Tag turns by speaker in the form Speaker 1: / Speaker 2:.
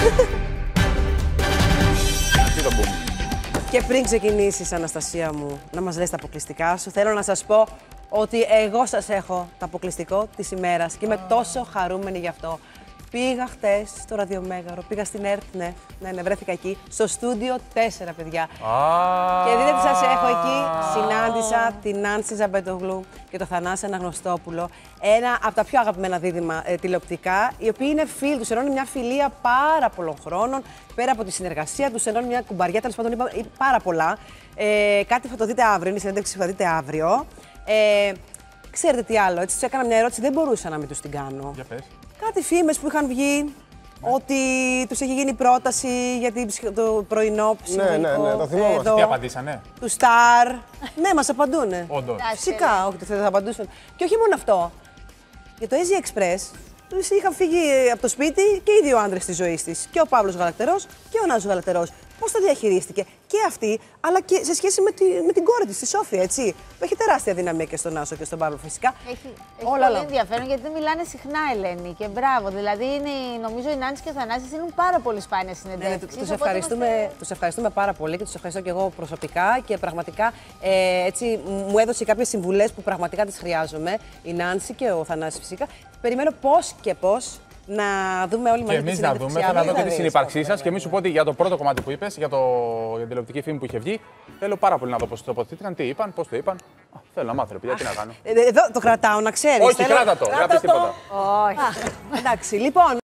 Speaker 1: Τι το πούμε.
Speaker 2: Και πριν ξεκινήσεις, Αναστασία μου, να μας λες τα αποκλειστικά σου, θέλω να σας πω ότι εγώ σας έχω το αποκλειστικό της ημέρας και είμαι τόσο χαρούμενη γι' αυτό. Πήγα χτες στο Ραδιομέγαρο, πήγα στην ΕΡΤ, ναι, βρέθηκα εκεί, στο στούντιο 4, παιδιά. Και δείτε τι σας έχω εκεί. Συνάντησα την Νάνση Ζαμπετογλου και τον Θανάση Αναγνωστόπουλο, ένα από τα πιο αγαπημένα δίδυμα τηλεοπτικά, οι οποίοι είναι φίλοι, τους ενώνει μια φιλία πάρα πολλών χρόνων, πέρα από τη συνεργασία, τους ενώνει μια κουμπαριά, τέλος πάντων είπα πάρα πολλά. Κάτι θα το δείτε αύριο, είναι η συνέντευξη που θα δείτε αύριο. Ξέρετε τι άλλο, έτσι τους έκανα μια ερώτηση, δεν μπορούσα να μην τους την κάνω.
Speaker 1: Για πες.
Speaker 2: Κάτι φήμες που είχαν βγει, ότι τους έχει γίνει πρόταση για το πρωινό ψυχολογικό.
Speaker 3: Ναι, το θυμόμαστε.
Speaker 1: Τι απαντήσανε?
Speaker 2: Του Σταρ. Ναι, μας απαντούνε.
Speaker 1: Όντως.
Speaker 2: Φυσικά, όχι, θα απαντούσαν. Και όχι μόνο αυτό. Για το Easy Express, τους είχαν φύγει από το σπίτι και οι δύο άντρες της ζωής της. Και ο Παύλος Γαλακτερός και ο Νάσος Γαλακτερός. Πώς τα διαχειρίστηκε και αυτή, αλλά και σε σχέση με την κόρη της, τη Σόφια, έτσι. Που έχει τεράστια δυναμία και στον Νάσο και στον Παύλο, φυσικά.
Speaker 4: Έχει πολύ ενδιαφέρον γιατί δεν μιλάνε συχνά, Ελένη. Και μπράβο. Δηλαδή, νομίζω οι Νάνση και ο Θανάσης είναι πάρα πολύ σπάνια συνεντεύξεις.
Speaker 2: Τους ευχαριστούμε πάρα πολύ και τους ευχαριστώ και εγώ προσωπικά. Και πραγματικά έτσι, μου έδωσε κάποιες συμβουλές που πραγματικά τις χρειάζομαι. Η Νάνση και ο Θανάσης, φυσικά. Περιμένω πώς και πώς να δούμε όλοι μαζί.
Speaker 1: Και εμείς να δούμε, θέλω να δω και τη συνύπαρξή σας. Και εμείς σου πω ότι για το πρώτο κομμάτι που είπες, για την τηλεοπτική φήμη που είχε βγει, θέλω πάρα πολύ να δω πώς το τοποθετήθηκαν, τι είπαν, πώς το είπαν. Θέλω να μάθω, παιδιά, τι να κάνω.
Speaker 2: Εδώ το κρατάω, να ξέρεις.
Speaker 1: Όχι, κράτα το, δεν θα πεις τίποτα.
Speaker 2: Όχι. Εντάξει, λοιπόν.